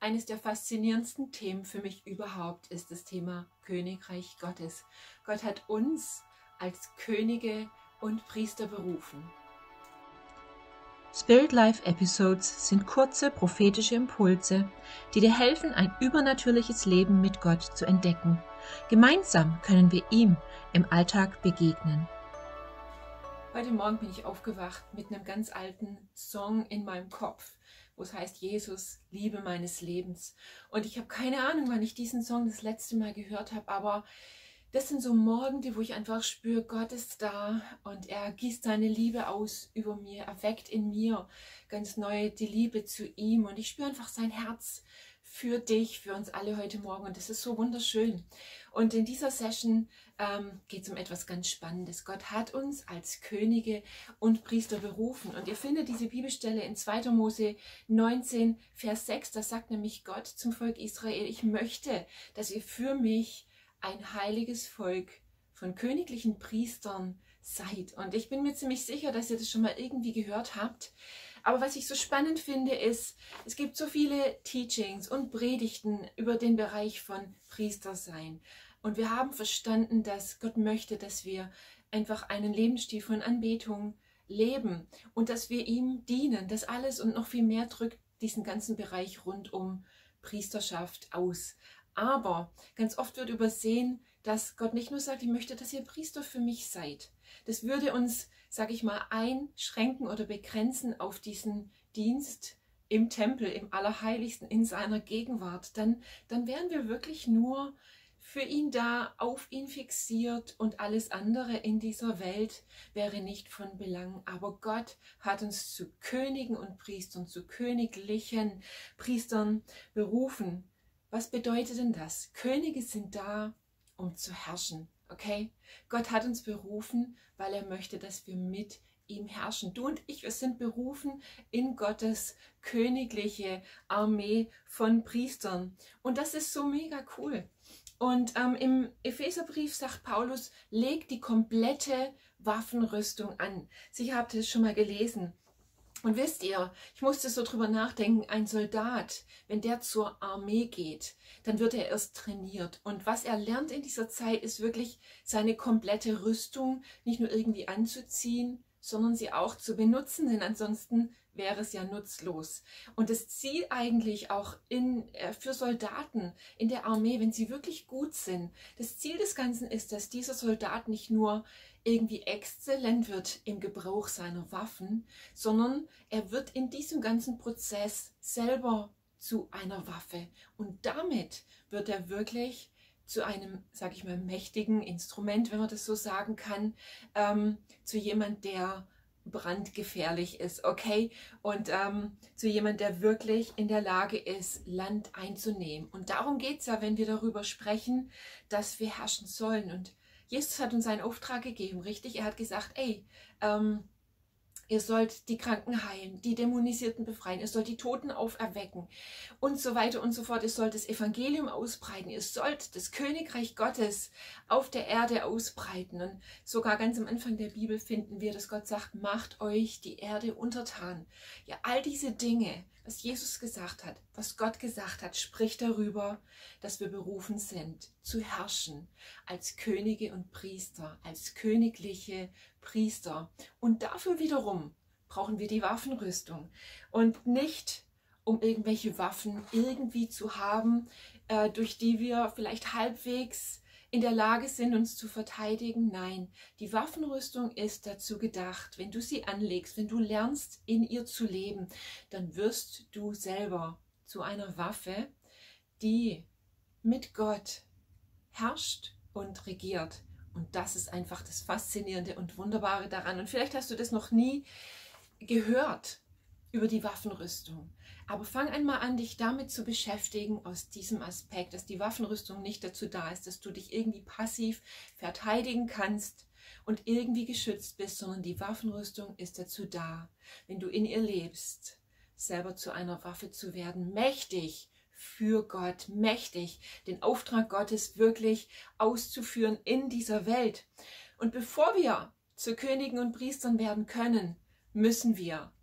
Eines der faszinierendsten Themen für mich überhaupt ist das Thema Königreich Gottes. Gott hat uns als Könige und Priester berufen. Spirit Life Episodes sind kurze prophetische Impulse, die dir helfen, ein übernatürliches Leben mit Gott zu entdecken. Gemeinsam können wir ihm im Alltag begegnen. Heute Morgen bin ich aufgewacht mit einem ganz alten Song in meinem Kopf, wo es heißt, Jesus, Liebe meines Lebens. Und ich habe keine Ahnung, wann ich diesen Song das letzte Mal gehört habe, aber das sind so Morgen, wo ich einfach spüre, Gott ist da und er gießt seine Liebe aus über mir, er weckt in mir ganz neu die Liebe zu ihm und ich spüre einfach sein Herz für dich, für uns alle heute Morgen und das ist so wunderschön. Und in dieser Session geht es um etwas ganz Spannendes. Gott hat uns als Könige und Priester berufen und ihr findet diese Bibelstelle in 2. Mose 19, Vers 6, da sagt nämlich Gott zum Volk Israel, ich möchte, dass ihr für mich ein heiliges Volk von königlichen Priestern seid. Und ich bin mir ziemlich sicher, dass ihr das schon mal irgendwie gehört habt. Aber was ich so spannend finde, ist, es gibt so viele Teachings und Predigten über den Bereich von Priestersein. Und wir haben verstanden, dass Gott möchte, dass wir einfach einen Lebensstil von Anbetung leben und dass wir ihm dienen. Das alles und noch viel mehr drückt diesen ganzen Bereich rund um Priesterschaft aus. Aber ganz oft wird übersehen, dass Gott nicht nur sagt, ich möchte, dass ihr Priester für mich seid. Das würde uns, sage ich mal, einschränken oder begrenzen auf diesen Dienst im Tempel, im Allerheiligsten, in seiner Gegenwart. Dann wären wir wirklich nur für ihn da, auf ihn fixiert und alles andere in dieser Welt wäre nicht von Belang. Aber Gott hat uns zu Königen und Priestern, zu königlichen Priestern berufen. Was bedeutet denn das? Könige sind da, um zu herrschen, okay? Gott hat uns berufen, weil er möchte, dass wir mit ihm herrschen. Du und ich, wir sind berufen in Gottes königliche Armee von Priestern. Und das ist so mega cool. Und im Epheserbrief sagt Paulus, legt die komplette Waffenrüstung an. Sicher habt ihr es schon mal gelesen. Und wisst ihr, ich musste so drüber nachdenken, ein Soldat, wenn der zur Armee geht, dann wird er erst trainiert. Und was er lernt in dieser Zeit, ist wirklich seine komplette Rüstung nicht nur irgendwie anzuziehen, sondern sie auch zu benutzen, denn ansonsten wäre es ja nutzlos. Und das Ziel eigentlich auch für Soldaten in der Armee, wenn sie wirklich gut sind, das Ziel des Ganzen ist, dass dieser Soldat nicht nur irgendwie exzellent wird im Gebrauch seiner Waffen, sondern er wird in diesem ganzen Prozess selber zu einer Waffe. Und damit wird er wirklich zu einem, sage ich mal, mächtigen Instrument, wenn man das so sagen kann, zu jemand, der brandgefährlich ist, okay? Und zu jemand, der wirklich in der Lage ist, Land einzunehmen. Und darum geht es ja, wenn wir darüber sprechen, dass wir herrschen sollen. Und Jesus hat uns einen Auftrag gegeben, richtig? Er hat gesagt, ey, ihr sollt die Kranken heilen, die Dämonisierten befreien, ihr sollt die Toten auferwecken und so weiter und so fort. Ihr sollt das Evangelium ausbreiten, ihr sollt das Königreich Gottes auf der Erde ausbreiten. Und sogar ganz am Anfang der Bibel finden wir, dass Gott sagt, macht euch die Erde untertan. Ja, all diese Dinge, was Jesus gesagt hat, was Gott gesagt hat, spricht darüber, dass wir berufen sind, zu herrschen als Könige und Priester, als königliche Priester. Und dafür wiederum brauchen wir die Waffenrüstung. Und nicht, um irgendwelche Waffen irgendwie zu haben, durch die wir vielleicht halbwegs in der Lage sind, uns zu verteidigen. Nein, die Waffenrüstung ist dazu gedacht, wenn du sie anlegst, wenn du lernst, in ihr zu leben, dann wirst du selber zu einer Waffe, die mit Gott herrscht und regiert. Und das ist einfach das Faszinierende und Wunderbare daran. Und vielleicht hast du das noch nie gehört über die Waffenrüstung. Aber fang einmal an, dich damit zu beschäftigen, aus diesem Aspekt, dass die Waffenrüstung nicht dazu da ist, dass du dich irgendwie passiv verteidigen kannst und irgendwie geschützt bist, sondern die Waffenrüstung ist dazu da, wenn du in ihr lebst, selber zu einer Waffe zu werden, mächtig für Gott, mächtig, den Auftrag Gottes wirklich auszuführen in dieser Welt. Und bevor wir zu Königen und Priestern werden können, müssen wir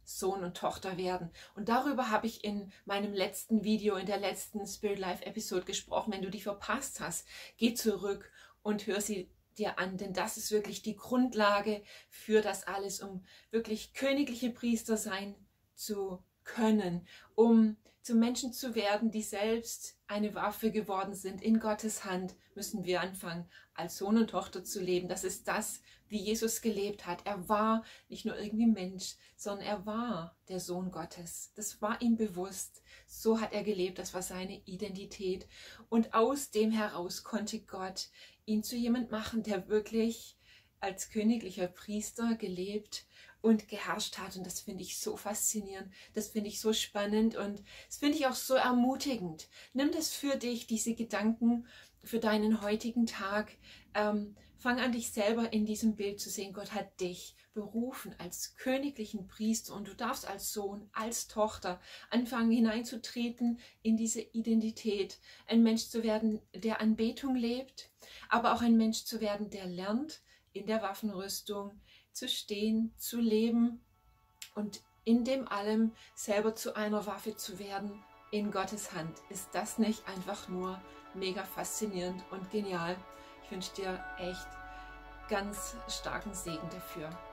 Sohn und Tochter werden. Und darüber habe ich in meinem letzten Video, in der letzten Spirit Life Episode gesprochen. Wenn du die verpasst hast, geh zurück und hör sie dir an, denn das ist wirklich die Grundlage für das alles, um wirklich königliche Priester sein zu können, um zu Menschen zu werden, die selbst eine Waffe geworden sind. In Gottes Hand müssen wir anfangen, als Sohn und Tochter zu leben. Das ist das, wie Jesus gelebt hat. Er war nicht nur irgendwie Mensch, sondern er war der Sohn Gottes. Das war ihm bewusst. So hat er gelebt. Das war seine Identität. Und aus dem heraus konnte Gott ihn zu jemand machen, der wirklich als königlicher Priester gelebt und geherrscht hat. Und das finde ich so faszinierend, das finde ich so spannend und das finde ich auch so ermutigend. Nimm das für dich, diese Gedanken für deinen heutigen Tag. Fang an, dich selber in diesem Bild zu sehen. Gott hat dich berufen als königlichen Priester und du darfst als Sohn, als Tochter anfangen hineinzutreten in diese Identität. Ein Mensch zu werden, der Anbetung lebt, aber auch ein Mensch zu werden, der lernt, in der Waffenrüstung zu stehen, zu leben und in dem allem selber zu einer Waffe zu werden in Gottes Hand. Ist das nicht einfach nur mega faszinierend und genial? Ich wünsche dir echt ganz starken Segen dafür.